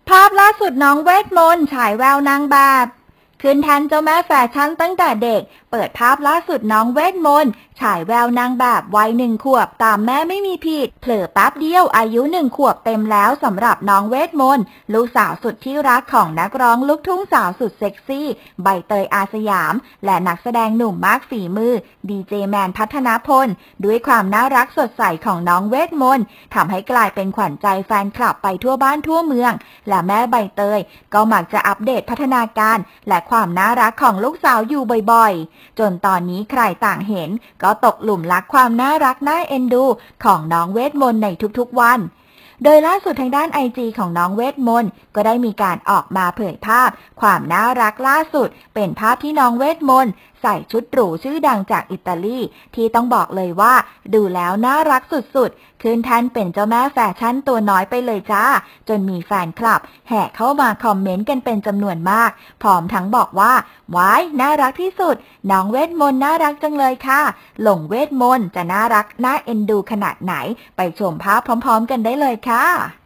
ภาพล่าสุดน้องเวทมนต์ฉายแววนางแบบขึ้นแทนเจ้าแม่แฟชั่นตั้งแต่เด็กเปิดภาพล่าสุดน้องเวทมนต์ฉายแววนางแบบวัย1 ขวบตามแม่ไม่มีผิดเผลอแป๊บเดียวอายุ1 ขวบเต็มแล้วสำหรับน้องเวทมนต์ลูกสาวสุดที่รักของนักร้องลูกทุ่งสาวสุดเซ็กซี่ใบเตยอาสยามและนักแสดงหนุ่มมากฝีมือดีเจแมนพัฒนพลด้วยความน่ารักสดใสของน้องเวทมนต์ทำให้กลายเป็นขวัญใจแฟนคลับไปทั่วบ้านทั่วเมืองและแม่ใบเตยก็มักจะอัปเดตพัฒนาการและความน่ารักของลูกสาวอยู่บ่อยๆจนตอนนี้ใครต่างเห็นก็ตกหลุมรักความน่ารักน่าเอ็นดูของน้องเวทมนต์ในทุกๆวันโดยล่าสุดทางด้าน IG ของน้องเวทมนต์ก็ได้มีการออกมาเผยภาพความน่ารักล่าสุดเป็นภาพที่น้องเวทมนต์ใส่ชุดหรูชื่อดังจากอิตาลีที่ต้องบอกเลยว่าดูแล้วน่ารักสุดๆขึ้นแท่นเป็นเจ้าแม่แฟชั่นตัวน้อยไปเลยจ้าจนมีแฟนคลับแห่เข้ามาคอมเมนต์กันเป็นจำนวนมากพร้อมทั้งบอกว่าว้ายน่ารักที่สุดน้องเวทมนต์น่ารักจังเลยค่ะหลงเวทมนต์จะน่ารักน่าเอ็นดูขนาดไหนไปชมภาพพร้อมๆกันได้เลยค่ะ